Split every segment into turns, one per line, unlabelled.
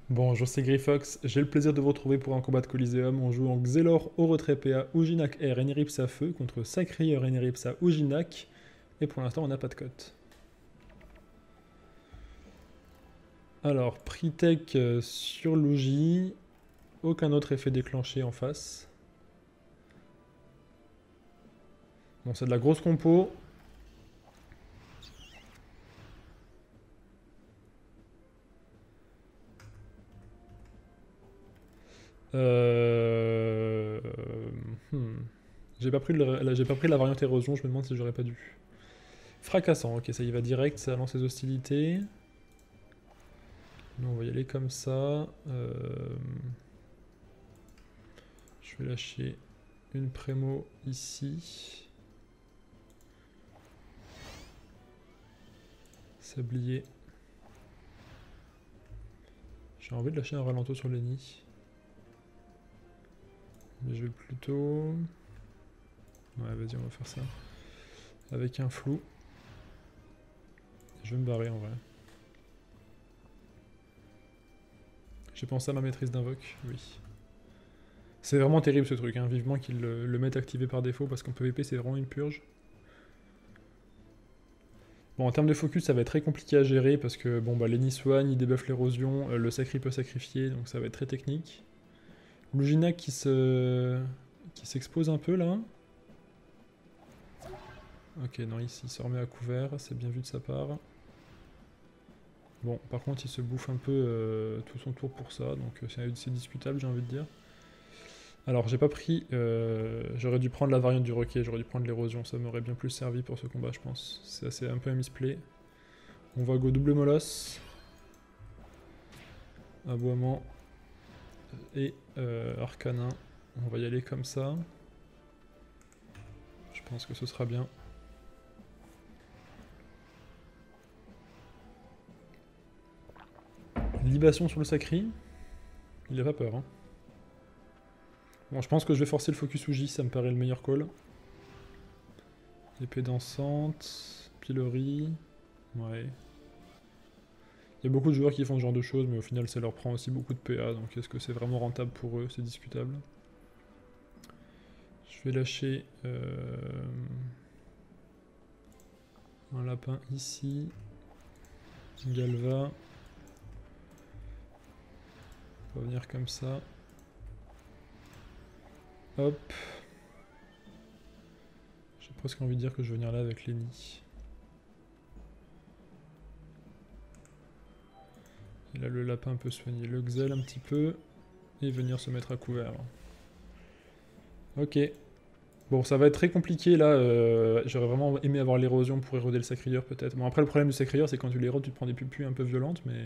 Bonjour, c'est Grifox. J'ai le plaisir de vous retrouver pour un combat de Coliseum. On joue en Xelor au retrait PA, Ujinak R, Eniripsa Feu contre Sacrieur Eniripsa Ujinak. Et pour l'instant, on n'a pas de cote. Alors, Pritech sur Luigi. Aucun autre effet déclenché en face. Bon, c'est de la grosse compo. Euh... hmm. J'ai pas pris la variante érosion, je me demande si j'aurais pas dû. Fracassant, ok, ça y va direct, ça lance les hostilités. Nous, on va y aller comme ça. Je vais lâcher une prémo ici. Sablier. J'ai envie de lâcher un ralento sur les nids. Mais je vais plutôt... Ouais, vas-y, on va faire ça. Avec un flou. Je vais me barrer en vrai. J'ai pensé à ma maîtrise d'invoque, oui. C'est vraiment terrible ce truc, hein. Vivement qu'ils le mettent activé par défaut parce qu'en PvP c'est vraiment une purge. Bon, en termes de focus, ça va être très compliqué à gérer parce que bon, bah, les nids soignent, ils débuffent l'érosion, le sacri peut sacrifier, donc ça va être très technique. Lugina qui s'expose un peu là. Ok, non, ici il se remet à couvert, c'est bien vu de sa part. Bon, par contre, il se bouffe un peu tout son tour pour ça, donc c'est discutable, j'ai envie de dire. Alors, j'ai pas pris... j'aurais dû prendre la variante du roquet, j'aurais dû prendre l'érosion, ça m'aurait bien plus servi pour ce combat, je pense. C'est assez un peu un misplay. On va go double molosse. Aboiement. Et arcanin. On va y aller comme ça. Je pense que ce sera bien. Libation sur le sacri. Il a pas peur, hein. Bon, je pense que je vais forcer le focus Uji, ça me paraît le meilleur call. Épée dansante, pilori. Ouais. Il y a beaucoup de joueurs qui font ce genre de choses, mais au final ça leur prend aussi beaucoup de PA, donc est-ce que c'est vraiment rentable pour eux? C'est discutable. Je vais lâcher un lapin ici. Galva. On va venir comme ça. Hop. J'ai presque envie de dire que je vais venir là avec Lenny. Et là le lapin peut soigner le Xel un petit peu. Et venir se mettre à couvert. Ok. Bon, ça va être très compliqué là. J'aurais vraiment aimé avoir l'érosion pour éroder le sacrieur peut-être. Bon, après le problème du sacrieur, c'est quand tu l'érodes, tu te prends des pupus un peu violentes, mais...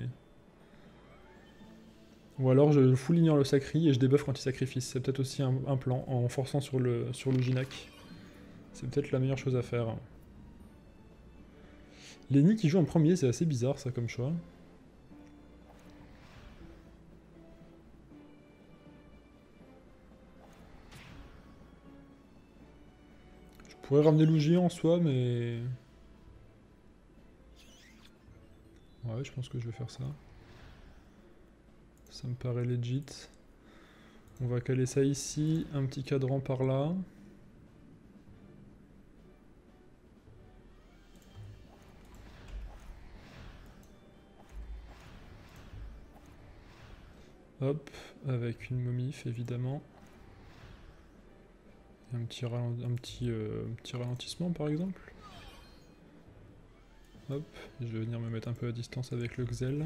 Ou alors je full ignore le sacri et je débuff quand il sacrifie. C'est peut-être aussi un plan, en forçant sur le Ginac. C'est peut-être la meilleure chose à faire. Lenny qui joue en premier, c'est assez bizarre ça comme choix. Je pourrais ramener Luigi en soi, mais... Ouais, je pense que je vais faire ça. Ça me paraît legit. On va caler ça ici, un petit cadran par là. Hop, avec une momif évidemment. Un petit ralentissement par exemple. Hop, je vais venir me mettre un peu à distance avec le Xel.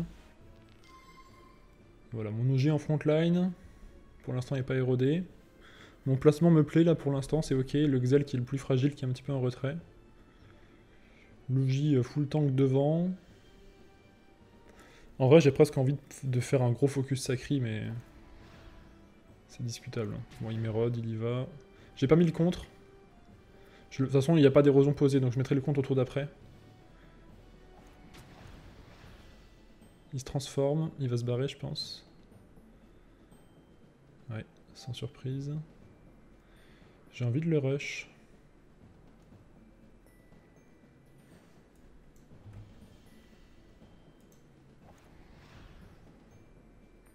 Voilà, mon OG en frontline. Pour l'instant il n'est pas érodé. Mon placement me plaît là pour l'instant, c'est ok. Le Xel qui est le plus fragile, qui est un petit peu en retrait. Luigi full tank devant. En vrai j'ai presque envie de faire un gros focus sacri, mais... C'est discutable. Bon, il m'érode, il y va. J'ai pas mis le contre. De toute façon, il n'y a pas d'érosion posée, donc je mettrai le contre au tour d'après. Il se transforme, il va se barrer, je pense. Ouais, sans surprise. J'ai envie de le rush.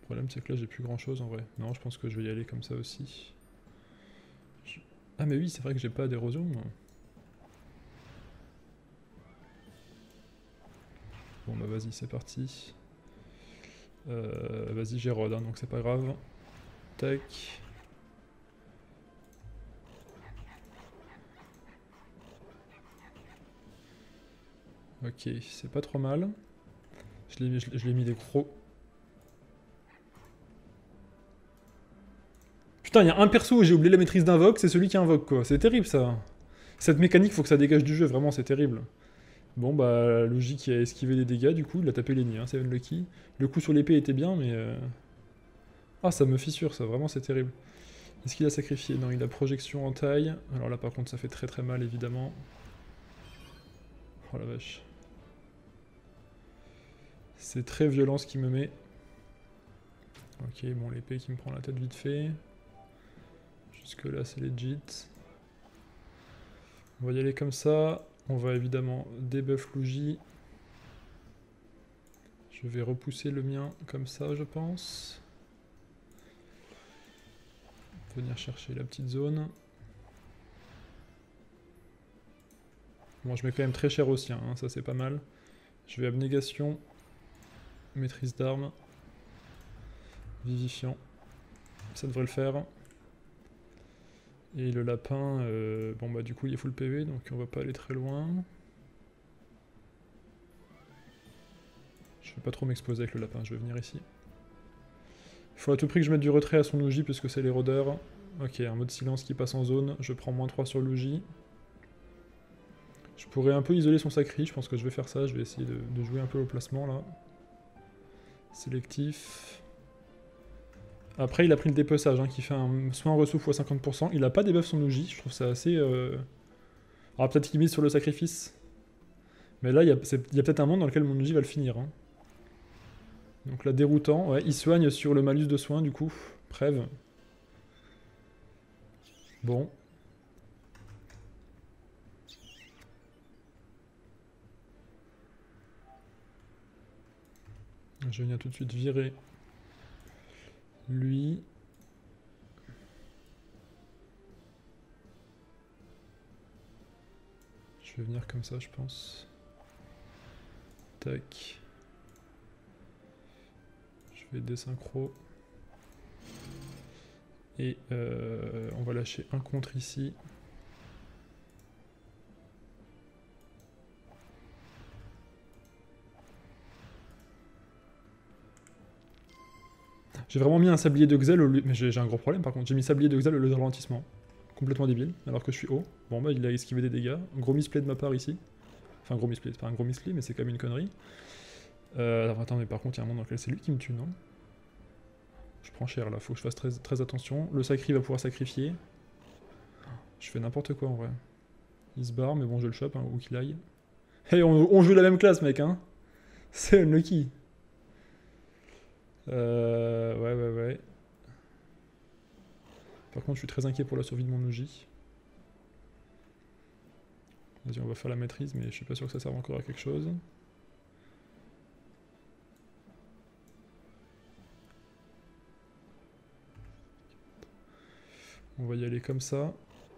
problème c'est que là j'ai plus grand chose en vrai. Non, je pense que je vais y aller comme ça aussi. Ah mais oui, c'est vrai que j'ai pas d'érosion. Bon bah vas-y, c'est parti. Vas-y, j'érode, hein, donc c'est pas grave. Tac. Ok, c'est pas trop mal. Je l'ai mis des gros. Putain, il y a un perso où j'ai oublié la maîtrise d'invoque, c'est celui qui invoque quoi. C'est terrible ça. Cette mécanique, faut que ça dégage du jeu, vraiment, c'est terrible. Bon bah, logique, il a esquivé des dégâts, du coup, il a tapé les nids, hein, c'est unlucky. Le coup sur l'épée était bien, mais... Ah, ça me fissure, ça, vraiment, c'est terrible. Est-ce qu'il a sacrifié? Non, il a projection en taille. Alors là, par contre, ça fait très très mal, évidemment. Oh la vache. C'est très violent ce qu'il me met. Ok, bon, l'épée qui me prend la tête vite fait. Jusque là, c'est legit. On va y aller comme ça. On va évidemment debuff Luigi. Je vais repousser le mien comme ça, je pense. Venir chercher la petite zone. Bon, je mets quand même très cher aussi, hein, ça c'est pas mal. Je vais abnégation. Maîtrise d'armes. Vivifiant. Ça devrait le faire. Et le lapin, bon bah du coup il est full PV, donc on va pas aller très loin. Je vais pas trop m'exposer avec le lapin, je vais venir ici. Il faut à tout prix que je mette du retrait à son Luigi puisque c'est les rôdeurs. Ok, un mode silence qui passe en zone, je prends -3 sur Luigi. Je pourrais un peu isoler son sacri, je pense que je vais faire ça, je vais essayer de jouer un peu au placement là. Sélectif. Après il a pris le dépeçage qui fait un soin ressoufle x 50%, il a pas débuff son Luigi, je trouve ça assez... Alors peut-être qu'il mise sur le sacrifice. Mais là il y a peut-être un monde dans lequel mon Luigi va le finir. Hein. Donc là déroutant, ouais, il soigne sur le malus de soin du coup, Prève. Bon. Je vais venir tout de suite virer lui. Je vais venir comme ça, je pense. Tac. Je vais désynchro. Et on va lâcher un contre ici. J'ai vraiment mis un sablier de Xel au lieu... Mais j'ai un gros problème par contre. J'ai mis sablier de Xel au lieu de ralentissement. Complètement débile, alors que je suis haut. Bon bah il a esquivé des dégâts. Gros misplay de ma part ici. Enfin gros misplay, c'est pas un gros misplay, mais c'est quand même une connerie. Alors attends, mais par contre il y a un monde dans lequel c'est lui qui me tue, non? Je prends cher là, faut que je fasse très attention. Le sacri va pouvoir sacrifier. Je fais n'importe quoi en vrai. Il se barre, mais bon je le chope, hein, où qu'il aille. Hey, on joue la même classe mec, hein. C'est unlucky. Ouais. Par contre, je suis très inquiet pour la survie de mon Luigi. Vas-y, on va faire la maîtrise, mais je suis pas sûr que ça serve encore à quelque chose. On va y aller comme ça.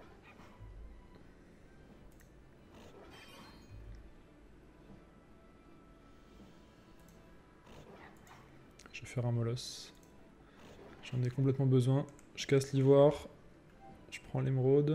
Je vais faire un molosse. J'en ai complètement besoin. Je casse l'ivoire. Je prends l'émeraude.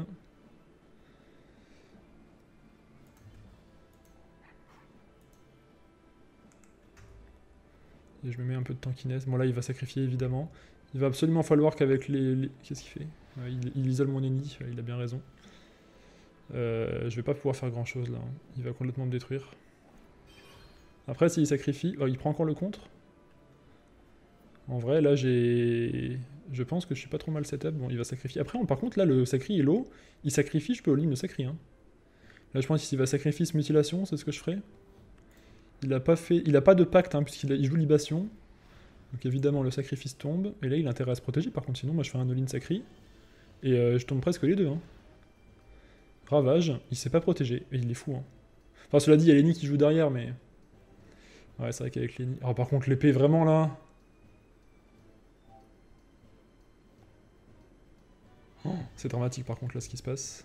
Et je me mets un peu de tankiness. Bon là il va sacrifier évidemment. Il va absolument falloir qu'avec les... Qu'est-ce qu'il fait? Il isole mon ennemi, il a bien raison. Je vais pas pouvoir faire grand chose là. Il va complètement me détruire. Après s'il sacrifie... Oh, il prend encore le contre. En vrai là j'ai... Je pense que je suis pas trop mal setup. Bon il va sacrifier. Après par contre là le sacri est low. Il sacrifie, je peux all-in le sacri. Hein. Là je pense qu'il va sacrifice mutilation, c'est ce que je ferai. Il a pas de pacte hein, puisqu'il joue libation. Donc évidemment le sacrifice tombe. Et là il a intérêt à se protéger par contre, sinon moi je fais un all-in sacri. Et je tombe presque les deux. Hein. Ravage, il s'est pas protégé. Et il est fou. Hein. Enfin cela dit, il y a Lenny qui joue derrière, mais... Ouais c'est vrai qu'avec Lenny... Alors par contre l'épée vraiment là... C'est dramatique par contre là ce qui se passe.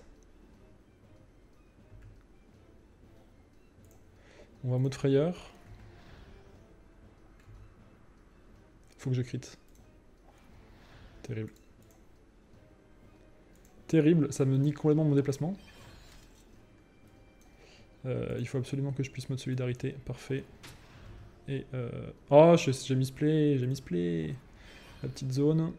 On va mode frayeur. Faut que je crit. Terrible. Terrible, ça me nique complètement mon déplacement. Il faut absolument que je puisse mode solidarité. Parfait. Et oh, j'ai misplay, la petite zone.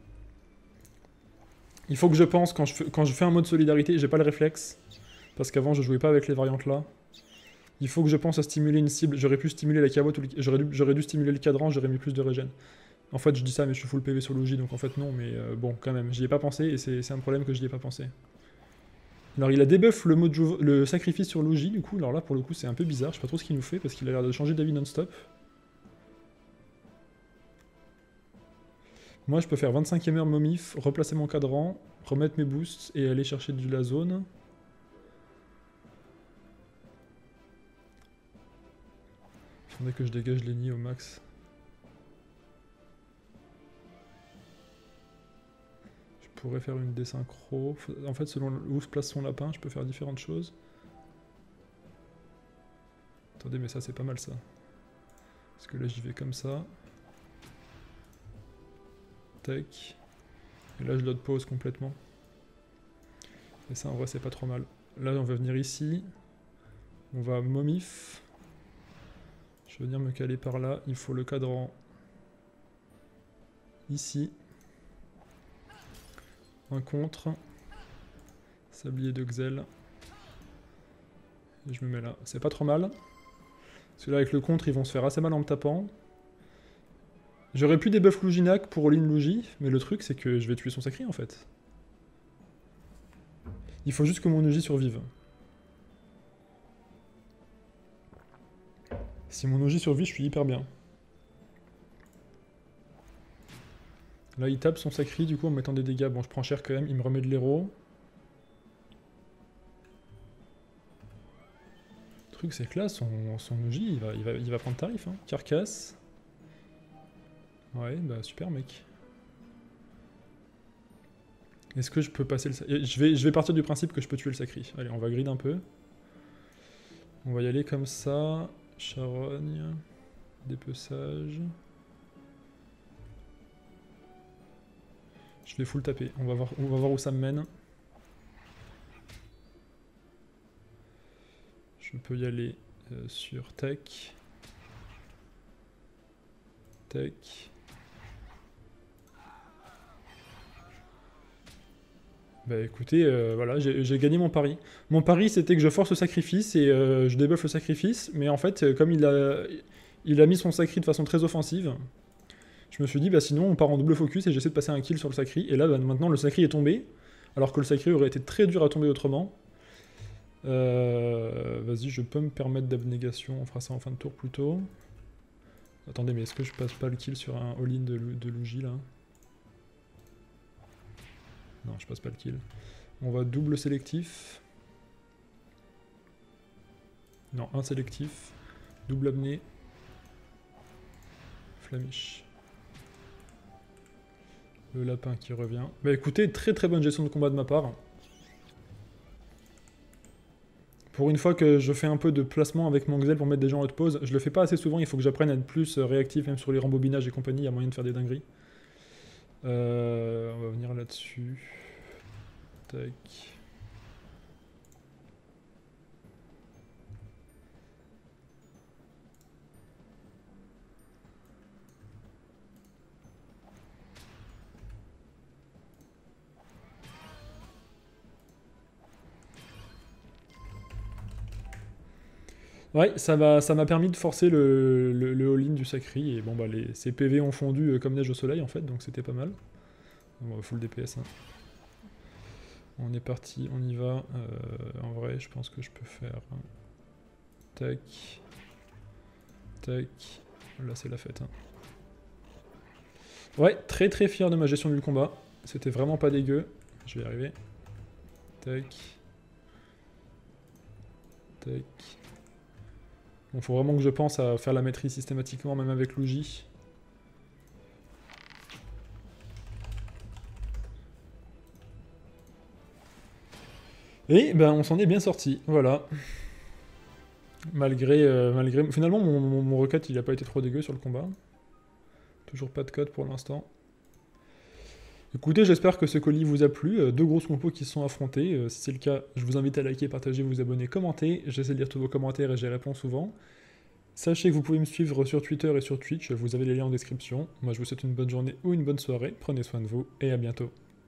Il faut que je pense, quand je fais un mode solidarité, j'ai pas le réflexe. Parce qu'avant je jouais pas avec les variantes là. Il faut que je pense à stimuler une cible. J'aurais pu stimuler la cabotte, j'aurais dû stimuler le cadran, j'aurais mis plus de régène. En fait je dis ça mais je suis full PV sur Luigi donc en fait non, mais bon quand même, j'y ai pas pensé et c'est un problème que j'y ai pas pensé. Alors il a debuff le sacrifice sur Luigi du coup, alors là pour le coup c'est un peu bizarre, je sais pas trop ce qu'il nous fait parce qu'il a l'air de changer d'avis non-stop. Moi je peux faire 25e heure momif, replacer mon cadran, remettre mes boosts et aller chercher de la zone. Il faudrait que je dégage les nids au max. Je pourrais faire une désynchro. En fait selon où se place son lapin, je peux faire différentes choses. Attendez mais ça c'est pas mal ça. Parce que là j'y vais comme ça. Tac. Et là je load pause complètement. Et ça en vrai c'est pas trop mal. Là on va venir ici. On va momif. Je vais venir me caler par là. Il faut le cadran ici. Un contre. Sablier de Xel. Et je me mets là. C'est pas trop mal. Parce que là avec le contre ils vont se faire assez mal en me tapant. J'aurais pu debuff Luginac pour all-in Luigi, mais le truc c'est que je vais tuer son sacré en fait. Il faut juste que mon Luigi survive. Si mon Luigi survit, je suis hyper bien. Là il tape son sacré du coup en mettant des dégâts. Bon je prends cher quand même, il me remet de l'héros. Le truc c'est que là son Luigi il va prendre tarif. Hein. Carcasse. Ouais bah super mec. Est-ce que je peux passer le... Je vais partir du principe que je peux tuer le sacré. Allez, on va grid un peu. On va y aller comme ça. Charogne. Dépeçage. Je vais full taper. On va voir où ça me mène. Je peux y aller sur tech. Tech. Bah écoutez, voilà, j'ai gagné mon pari. Mon pari c'était que je force le sacrifice et je débuffe le sacrifice, mais en fait, comme il a mis son sacri de façon très offensive, je me suis dit, bah sinon on part en double focus et j'essaie de passer un kill sur le sacri, et là bah, maintenant le sacri est tombé, alors que le sacri aurait été très dur à tomber autrement. Vas-y, je peux me permettre d'abnégation, on fera ça en fin de tour plutôt. Attendez, mais est-ce que je passe pas le kill sur un all-in de Luigi là? Non, je passe pas le kill. On va double sélectif. Non, un sélectif. Double apnée. Flamiche. Le lapin qui revient. Bah écoutez, très très bonne gestion de combat de ma part. Pour une fois que je fais un peu de placement avec mon Xel pour mettre des gens en haute pause, je le fais pas assez souvent, il faut que j'apprenne à être plus réactif, même sur les rembobinages et compagnie, il y a moyen de faire des dingueries. On va venir là-dessus. Tac. Ouais, ça m'a permis de forcer le all-in du sacri, et bon bah ces PV ont fondu comme neige au soleil en fait, donc c'était pas mal. On va full DPS. Hein. On est parti, on y va. En vrai, je pense que je peux faire... Tac. Tac. Là, c'est la fête. Hein. Ouais, très très fier de ma gestion du combat. C'était vraiment pas dégueu. Je vais y arriver. Tac. Tac. Bon, faut vraiment que je pense à faire la maîtrise systématiquement, même avec Luigi. Et ben on s'en est bien sorti, voilà. Malgré... Finalement, mon requête, il a pas été trop dégueu sur le combat. Toujours pas de code pour l'instant. Écoutez, j'espère que ce colis vous a plu. Deux grosses compos qui se sont affrontées. Si c'est le cas, je vous invite à liker, partager, vous abonner, commenter. J'essaie de lire tous vos commentaires et j'y réponds souvent. Sachez que vous pouvez me suivre sur Twitter et sur Twitch. Vous avez les liens en description. Moi, je vous souhaite une bonne journée ou une bonne soirée. Prenez soin de vous et à bientôt.